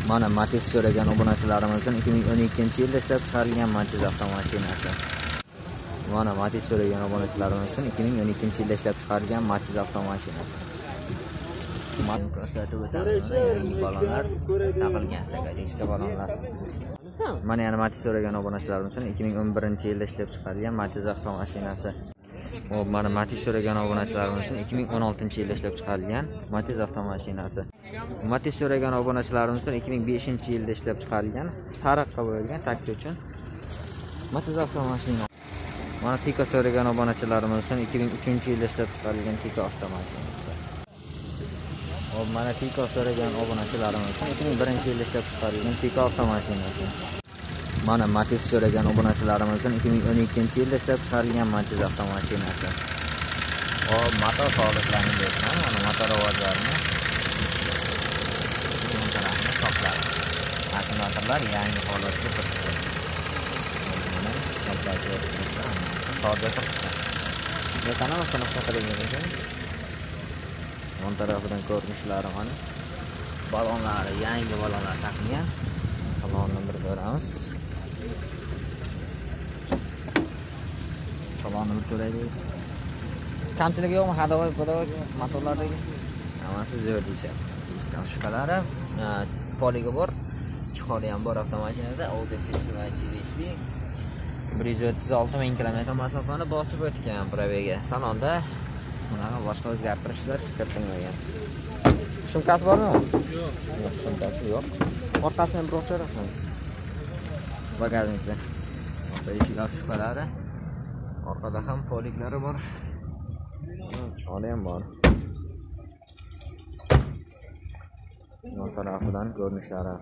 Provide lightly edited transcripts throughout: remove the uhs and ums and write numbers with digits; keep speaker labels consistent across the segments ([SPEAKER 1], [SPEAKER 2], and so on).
[SPEAKER 1] Mana Matiz so'ragan obunachilarimizdan 2012-yilda ishlab chiqarilgan Matiz avtomashinasi. Mana Matiz so'ragan obunachilarimizdan 2012-yilda ishlab chiqarilgan Matiz avtomashinasi. Mana ko'rsatib o'tamiz. Yangi balonlar taqilgan sakadiska balonlar. Mana yana Matiz so'ragan obunachilarimizdan 2011-yilda ishlab chiqarilgan Matiz avtomashinasi. Mana Matiz so'ragan obunachilarimizdan 2016-yilda ishlab chiqarilgan Matiz avtomashinasi. Matiz so'ragan obunachilarimizdan 2005-yilda ishlab chiqarilgan sariqqa bo'yalgan taksi uchun Matiz avtomashinasi. Mana Tika so'ragan obunachilarimizdan 2003-yilda ishlab chiqarilgan Tika avtomashinasi. Mana Tika so'ragan obunachilarimizdan 2001-yilda ishlab chiqarilgan Tika avtomashinasi. Mana Matiz so'ragan obunachilarimizdan 2012-yilda ishlab chiqarilgan Matiz avtomashinasi. Motor holatlarini bersan, mana motor ovozlarini akkumulyatorlar yangi holatga turibdi. Mana toza turibdi. Yo'qana sanaqa qilingan ekan. Yon tarafidan ko'rinishlari mana. Balonlari, yangi balonlar taqilgan. Salonni bir ko'ramiz. Salonni bir ko'raylik. Kamchiligi yo'qmi? Hadovoy motorlardagi? Hammasi zo'r deyishadi. Boshqalari poliga bor. Chiholi ham bor avtomashinada. Audio sistem GVC 136 ming kilometr masofani bosib o'tgan probega. Salonda bunaqa boshqa o'zgartirishlar kiritilmagan. Shumkasi bormi? Yo'q, shumkasi yo'q. Orqasini ham bir o'chirasizmi? Bagajnikda. Orqa eshik ochqalari. Orqada ham poliklari bor. Chiholi ham bor. Yon tarafidan ko'rinishlari.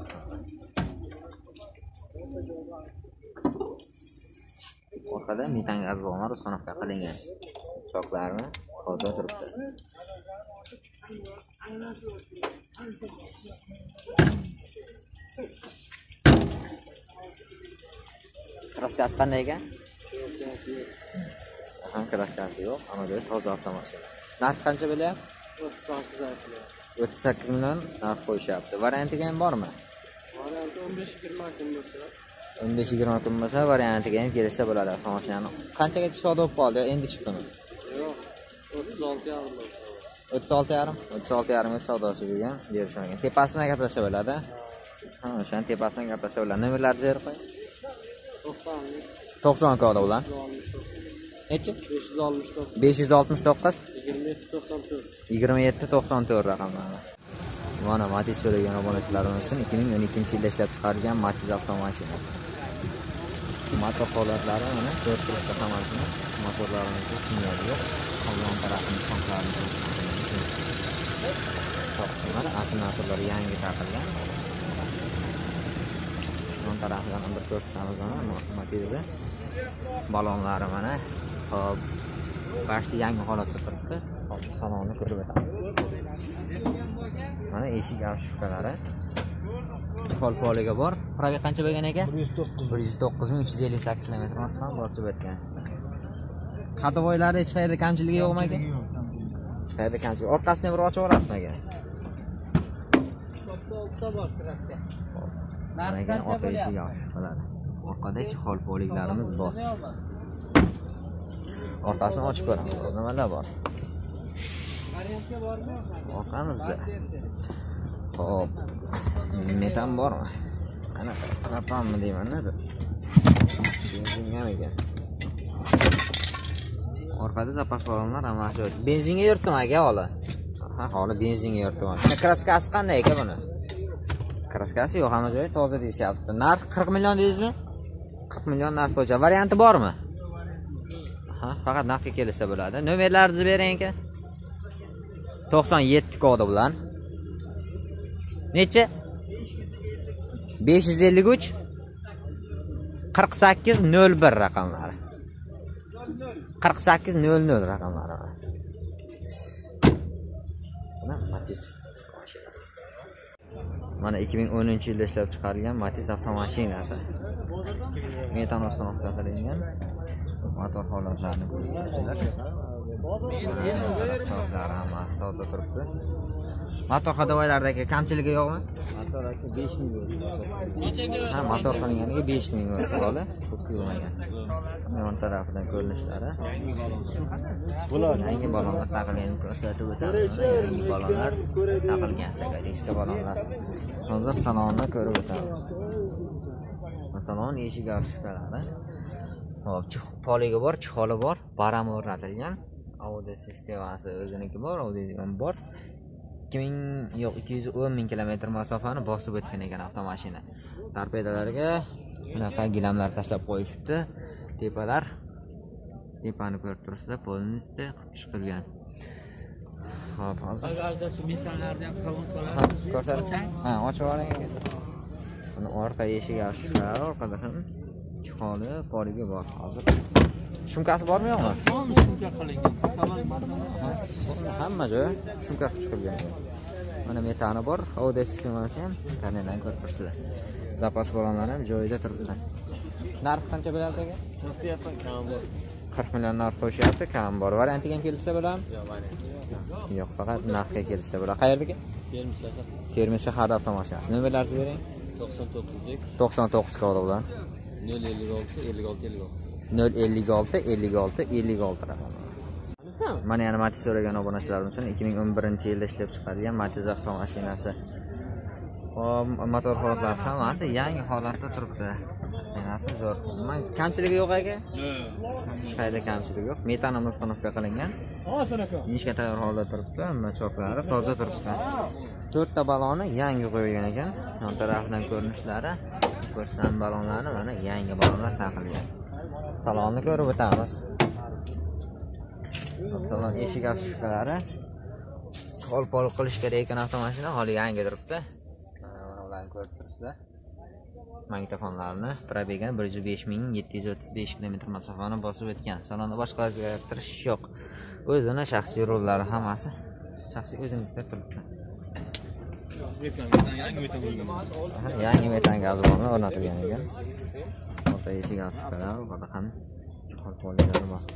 [SPEAKER 1] Orqada metan gaz balonlar uстановка qilingan. Choklarni toza turibdi. Kraskasi qanday ekan? Kraskasi yo'q, ammo toza avtomashina. Narxi qancha bo'lyapti? 38 million narx qo'yishyapti. Variantiga ham bormi?
[SPEAKER 2] Varianti 15-20 kun bo'lsa.
[SPEAKER 1] 15-20 kun bo'lsa, variantiga ham kelsa bo'ladi avtomashinani. Qanchagacha savdo bo'lib qoldi? Endi chiqdimi?
[SPEAKER 2] Yo'q, 36,5 bo'lsa.
[SPEAKER 1] 36,5? 36,5 ga savdosi bo'lgan, berishmagan. Tepasidan gaplashsa bo'ladi. Ha, o'shaning tepasidan gaplashsa bo'ladi. Nomerlar zer qo'y. 90 ko'da ular. Nechi? 569.
[SPEAKER 2] 2794.
[SPEAKER 1] 2794 raqamlari. Mana Matiz so'ragan obunachilarimiz uchun 2012-yilda ishlab chiqarilgan Matiz avtomashinasi. Motor holatlari mana ko'rib turibdi hammasini. Motorlarimizda sinyal yo'q. Qolgan tarafini sonlarini to'qsonlar, akkumulyatorlar yangi taqilgan. Yon tarafidan bir ko'rsatamiz mana Matizda. Balonlari mana hop barcha yangi holatda turibdi. Hozir salonni ko'rib o'tamiz. Mana eshik avshkalari. Chihol poliga bor. Probeg qancha bo'lgan ekan? 109,358 km masofani bosib o'tgan. Qadovoylarda hech qayerda kamchiligi yo'qmi aka? Hech qayerda kamchilik. Orqasini bir ochib olasizmi aka? Mana ekan orqa eshik avshkalari. Orqada chihol poliglarimiz bor. Orqasini ochib ko'ramiz. Nimalar bor?
[SPEAKER 2] Variantga bormi?
[SPEAKER 1] Orqamizda. Xo'p. Metan bormi? Ana qarapammi deyman-da. Benzinga ekan. Orqada zapas balonlar hammasi yo'q. Benzinga yurtdim aka holi. Ha, holi benzinga yurtdim. Kraskasi qanday ekan buni? Kraskasi yo'q, hamma joyi toza deyapti. Narx 40 million deysizmi? 40 million narx qo'ycha. Varianti bormi? Ha, faqat narxga kelsa bo'ladi. Nomerlaringizni bering aka. 97 kodi bilan. Necha? 553 4801 raqamlari. 4800 raqamlari. Mana Matiz mashinasi. Mana 2010-yilda ishlab chiqarilgan Matiz avtomashinasi. Metan uстановка qilingan. Motor holatlarini ko'rib turibsizlar. Toza turibdi. Motor hadovoylardagi kamchiligi yo'qmi?
[SPEAKER 2] Motor aka 5000 bo'ldi.
[SPEAKER 1] Ha, motor qilinganiga 5000 bo'ldi qoli, ko'p yurmagan. Yon tarafidan ko'rinishlari.
[SPEAKER 2] Bular
[SPEAKER 1] Yangi balonlar taqilganini ko'rsatib o'tamiz. Yangi balonlar taqilgan eski balonlar. Hozir salonni ko'rib o'tamiz. Salon eshik ochiladi. Hop, poliga bor, chiholi bor, baram o'rnatilgan. Audio sistemasi o'ziniki bor, audio ham bor. 210 ming kilometr masofani bosib o'tgan ekan avtomashina. Torpedalariga bunaqa gilamlar tashlab qo'yishibdi. Tepani ko'rib turibsizlar, polnisda qilib chiqilgan. Hop, hozir
[SPEAKER 2] bagajda metallarni ham qovun qoladi.
[SPEAKER 1] ko'rsatib. Ha, ochib oling aka. Buni orqa eshigi ochiladi, orqada ham chiholi, poliga bor. Hozir shumkasi bormi yo'qmi?
[SPEAKER 2] Shunga qilingan.
[SPEAKER 1] Hamma joy shumka qilib chiqilgan. Mana metani bor, audio sistemasi ham kamerdan ko'rib turibsizlar. Zapas balonlari ham joyida turibdi. Narx qancha bo'lyapti aka?
[SPEAKER 2] To'xtayapman, kam bor.
[SPEAKER 1] 40 million narx qo'shyapti, kam bor. Variantiga ham kelsa bo'ladimi? Yo'q, faqat narxga kelsa bo'ladi. Qayerdagi? Termiz shaharda avtomashinasi. Nomerlaringizni bering. 99 kodi bilan 056 56 raqami. Mana yana Matiz so'ragan obunachilarimiz uchun 2011-yilda ishlab chiqarilgan Matiz avtomashinasi. Motor holatlari hammasi yangi holatda turibdi. Mashinasi zo'r. Kamchiligi yo'q aka? Hech qayerda kamchilik yo'q. Metan uстановка qilingan. Ishga tayyor holda turibdi. Hamma choklari toza turibdi. 4 ta baloni yangi qo'yilgan ekan. Yon tarafidan ko'rinishlari, ko'rsam balonlarni mana yangi balonlar taqilgan. Salonni ko'rib o'tamiz. Salon eshik afishalari chol-pol qilish kerak ekan avtomashina, hali yangi turibdi. Mana ularni ko'rib turibsizlar. Magnitofonlarni probega 105.735 km masofani bosib o'tgan. Salonda boshqa o'zgartirish yo'q. O'zini shaxsiy rollari hammasi shaxsiy o'zinikida turibdi. Yangi metan gaz baloni o'rnatilgan ekan. Orqa eshik afishalari, orqada ham chol-pollar bor.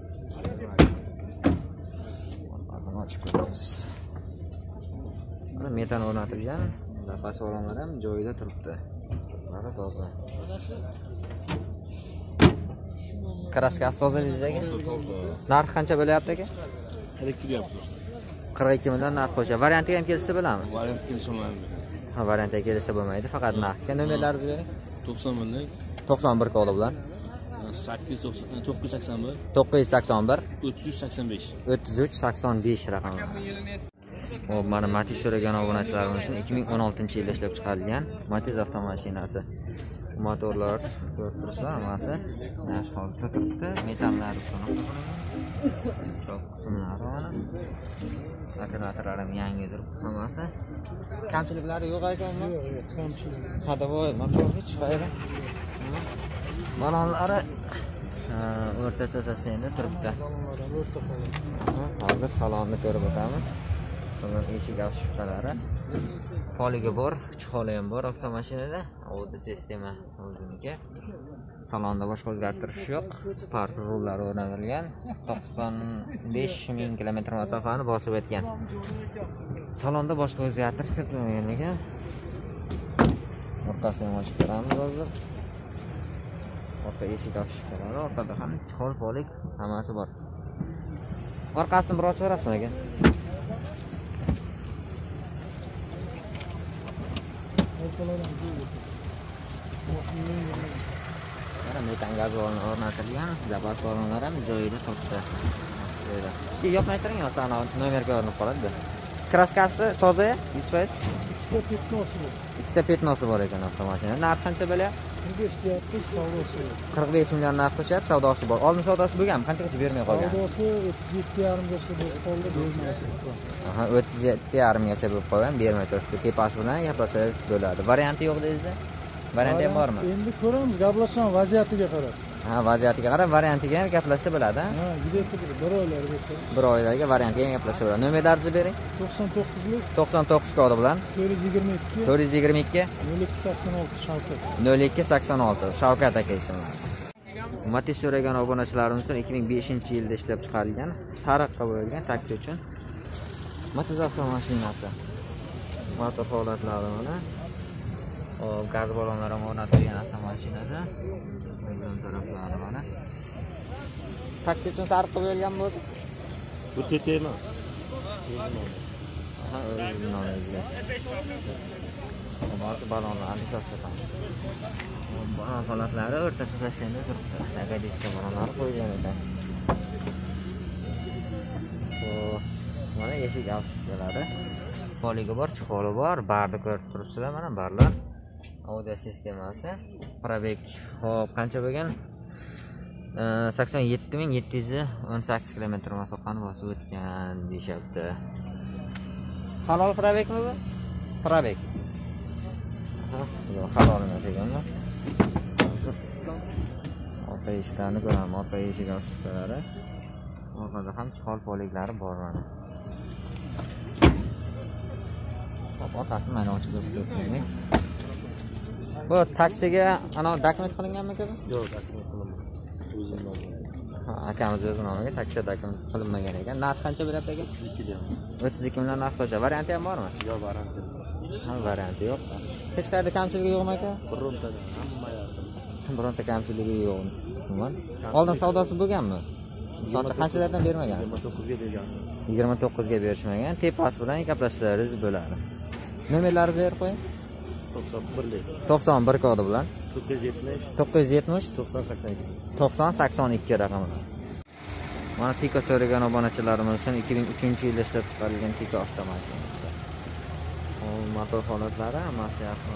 [SPEAKER 1] Orqasini ochib ko'ramiz. Mana metan o'rnatilgan, zapas balonlar ham joyida turibdi. Cho'qlari toza. Kraskasi toza deysizga? Narx qancha bo'lyapti aka?
[SPEAKER 2] 42 deyapsiz.
[SPEAKER 1] 42 million narx qo'ysa. Variantiga ham kelsa bo'ladimi?
[SPEAKER 2] Variant kelsa bo'lmaydi.
[SPEAKER 1] Ha, variantga kelsa bo'lmaydi, faqat narxga. Nomerlaringizni bering.
[SPEAKER 2] 90 million
[SPEAKER 1] 91 kodi bilan
[SPEAKER 2] 981
[SPEAKER 1] 981
[SPEAKER 2] 385
[SPEAKER 1] 3385 raqami. Hop, mana Matiz so'ragan obunachilarimiz uchun 2016-yilda ishlab chiqarilgan Matiz avtomashinasi. Motorlar ko'rib turibsizlar, hammasi yaxshi holatda turibdi. Metallari so'nib choq qismlari mana. Akkumulyatorlar ham yangi turibdi hammasi. Kamchiliklari yo'q ekanmi?
[SPEAKER 2] Yo'q, kamchilik.
[SPEAKER 1] Hadovoy motor hech qayerda. Balonlari o'rta sasasida turibdi. Hozir salonni ko'rib o'tamiz. Salon eshik afishalari, poliga bor, chiholi ham bor avtomashinada. Audio sistema o'ziniki. Salonda boshqa o'zgartirish yo'q. Spark rullari o'rnatilgan. 95 ming kilometr masofani bosib o'tgan. Salonda boshqa o'zgartirish kiritilmagan ekan. Orqasini ochib ko'ramiz hozir. Orqa eshik afishalari, orqada ham chihol, polik hammasi bor. Orqasini bir ochib berasizmi aka? Mana metan gaz baloni o'rnatilgan, zapas balonlar ham joyida turibdi. Yo'qmay turing, sana nomerga o'rnab qoladi. Kraskasi toza, 100%. Ikkita petnosi bor ekan avtomashina. Narx qancha bo'lyapti?
[SPEAKER 3] 45 deyapti, savdosi.
[SPEAKER 1] 45 million narx qilishyapti, savdosi bor. Oldin savdosi bo'lgan, qanchaga bermay qolgan?
[SPEAKER 3] Savdosi 37,5 gacha bo'lib qoldi, bermayapti.
[SPEAKER 1] Aha, 37,5 gacha bo'lib qolgan, bermay turibdi. Tepasi bilan gaplasangiz bo'ladi. Varianti yo'q deysizda? Varianti ham bormi?
[SPEAKER 3] Endi ko'ramiz, gaplashamiz vaziyatiga qarab.
[SPEAKER 1] Ha, vaziyatiga qarab variantiga ham gaplashsa bo'ladi.
[SPEAKER 3] Ha, juda bir oylar bo'lsa.
[SPEAKER 1] Bir oylarga variantiga ham gaplashsa bo'ladi. Nomerlaringizni bering.
[SPEAKER 3] 99lik
[SPEAKER 1] 99 kodi bilan
[SPEAKER 3] 422
[SPEAKER 1] 422
[SPEAKER 3] 0286 Shavkat.
[SPEAKER 1] 0286 Shavkat aka ismi. Matiz so'ragan obunachilarimiz uchun 2005-yilda ishlab chiqarilgan sariq qo'yilgan taksi uchun Matiz avtomashinasi. motor holatlari mana. Hop, gaz ballonlari ham o'rnatilgan avtomashinada. O'ng taraflari mana. Taksi uchun sariq qilib qo'yilgan bo'lsa,
[SPEAKER 2] Bu TT emas.
[SPEAKER 1] ha, o'zi nomingizga. Hop, ballonlarni ko'rsatamiz. Ballon holatlari o'rtacha basseynda turibdi. Agadiska ballonlari qo'yilgan ekan. Mana eshik avtomatlari. Poligi bor, chiholi bor, barni ko'rib turibsizlar mana barlar. Audio sistemasi. Probek hop qancha bo'lgan? 87.718 km masofani bosib o'tgan deyapti. Halol probekmi bu? Probek. Yo'q, halol emas ekanmi? Orqa eshiklarni ko'raman, orqa eshik avtomatlari. Orqada ham chihol poliglari bor mana. Hop, orqasini mana ochib ko'rsatdim. Bu taksiga ana dokument qilinganmi aka?
[SPEAKER 2] Yo'q, dokument qilinmagan. O'zim nomim.
[SPEAKER 1] Ha, akamiz o'z nomiga taksiga dokument qilinmagan ekan. Narx qancha beryapti aka? 32 million narx qo'ycha. Varianti ham bormi?
[SPEAKER 2] Yo'q, varianti.
[SPEAKER 1] Ha, varianti yo'q. Hech qayerda kamchiligi yo'qmi aka?
[SPEAKER 2] Birontada hamma yaxshi.
[SPEAKER 1] Bironta kamchiligi yo'q. Umuman. Oldin savdosi bo'lganmi? So'ncha qanchalardan bermagan?
[SPEAKER 2] 29 ga bergan.
[SPEAKER 1] 29 ga berishmagan. Tepasi bilan gaplashishlaringiz bo'ladi. Nomerlaringizni berib qo'ying. 91 kodi bilan 970 9082 raqamida. Mana Tiko so'ragan obunachilarimiz uchun 2003-yilda ishlab chiqarilgan Tiko avtomashinasi. Motor holatlari hammasi yaxshi.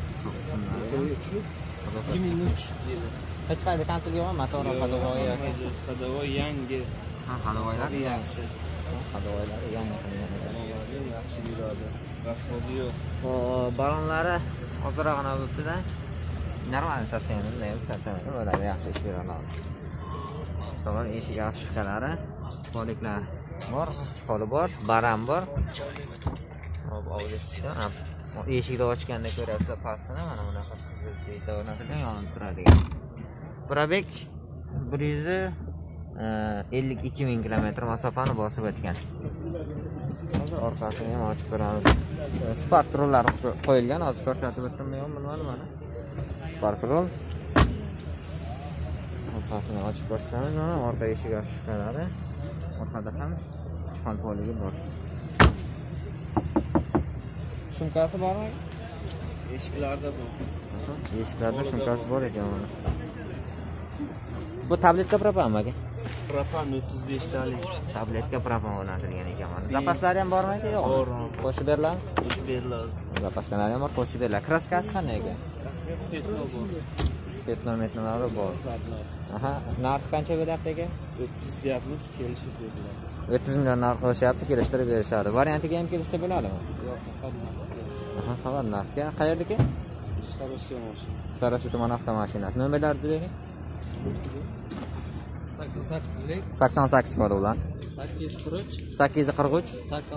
[SPEAKER 2] 2003
[SPEAKER 1] Hech qayerda kamchilik yo'qmi? Motor hadovoyi yoki
[SPEAKER 2] hadovoy yangi.
[SPEAKER 1] ha, hadovoylar yaxshi. Hadovoylar yangi qilingan ekan.
[SPEAKER 2] Yaxshi yuradi. Rasmodi yo'q.
[SPEAKER 1] Ballonlari ozroqgina bo'libdi-da. Normal sostenimiz charchamaydi, bo'ladi, yaxshi ish beradi. Salon eshik avtomashinalari, poliklar bor, chiholi bor, baram bor. Hop, avlishda eshikni ochganda ko'ryapsiz pastini, mana bunaqa qizilcha o'rnatilgan, yonib turadigan. Probek 152 ming kilometr masofani bosib o'tgan. Hozir orqasini ham ochib ko'ramiz. Spark rollar qo'yilgan, hozir ko'rsatib o'tdim, bilmadim mana. Spark roll. Orqasini ochib ko'rsatamiz, mana orqa eshik ochganlari. Orqada ham chihol poligi bor. Shumkasi bormi?
[SPEAKER 2] Eshiklarda bu.
[SPEAKER 1] Eshiklarda shumkasi bor ekan mana. Bu tabletka propan aka?
[SPEAKER 2] Propan 35 talik.
[SPEAKER 1] Tabletka propan o'rnatilgan ekan mana. Zapaslari ham bormi aka? Yo'q.
[SPEAKER 2] Bor.
[SPEAKER 1] Qo'shib beriladi?
[SPEAKER 2] Qo'shib beriladi.
[SPEAKER 1] Zapaskalari ham bor, qo'shib beriladi. Kraskasi qanday ekan?
[SPEAKER 2] Kraska petno bor.
[SPEAKER 1] Petnometrlari bor. Aha, narxi qancha beryapti aka?
[SPEAKER 2] 30 deyapmiz, kelishib beriladi.
[SPEAKER 1] 30 million narx qo'shyapti, kelishtirib berishadi. Variantiga ham kelishsa bo'ladimi?
[SPEAKER 2] Yo'q, faqat
[SPEAKER 1] Aha, faqat narxga. Qayerdaki?
[SPEAKER 2] Sarosiyon mashina.
[SPEAKER 1] Sarosiyon tuman avtomashinasi. Nomerlaringizni bering.
[SPEAKER 3] 88lik
[SPEAKER 1] 88 kodi bilan
[SPEAKER 3] 843
[SPEAKER 1] 843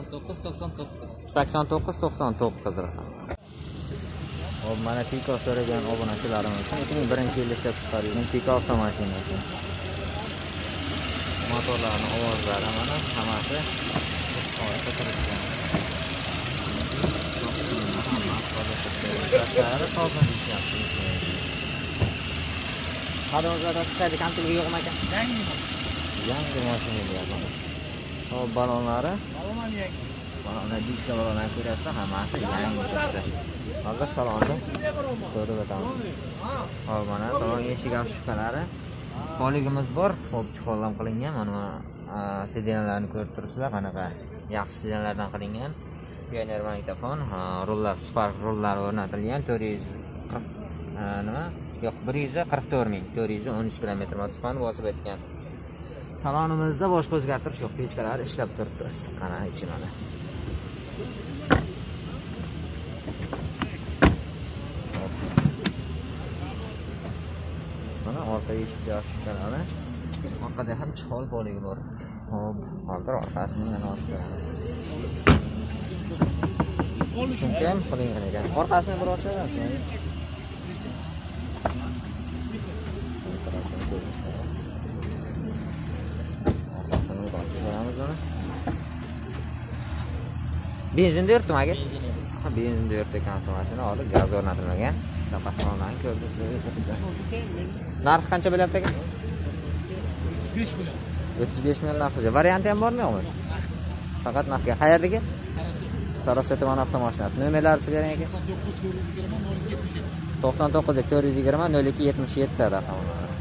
[SPEAKER 3] 89
[SPEAKER 1] 89 raqam. Hop, mana Tiko so'ragan obunachilarimiz uchun 2001-yilda ishlab chiqarilgan Tiko avtomashinasi. Motorlarning ovozlari mana hammasi orqa turibdi. Hadovoylarda chiqadi, kamchiligi yo'qmi ekan? Yangi mashina deyapman. Hop, ballonlari. Mana diska ballonlar ko'ryapsiz, hammasi yangi turibdi. Hozir salonni ko'rib o'tamiz. Hop, mana salon eshik avtomashinalari. Poligimiz bor, hop, chihol qilingan. Mana sedanlarni ko'rib turibsizlar, qanaqa yaxshi sedanlardan qilingan. Pioner magnitofon, rullar, spark rullari o'rnatilgan. 440 nima? Yo'q, 144 ming, 413 km masofani bosib o'tgan. Salonimizda boshqa o'zgartirish yo'q, pechkalar ishlab turibdi. Qana ichi mana. Mana orqa eshik yoshliklari. Orqada ham chihol poligi bor. Hop, hozir orqasini yana ochib ko'ramiz. Shunga ham qilingan ekan. Orqasini bir ochib berasiz. Benzinda yuribdimi aka? benzinda yurtgan avtomashina hozir gaz o'rnatilmagan. Qahramonlarni ko'rdingiz. Narxi qancha bo'lyapti aka?
[SPEAKER 3] 35 million.
[SPEAKER 1] 35 million narxi. Varianti ham bormi yo'qmi? Faqat narxga. Qayerdagi? Sarosha tuman avtomashinasi. Nomerlaringizni bering aka.
[SPEAKER 3] 99 420 02 77.
[SPEAKER 1] 99 420 02 77 raqamlari.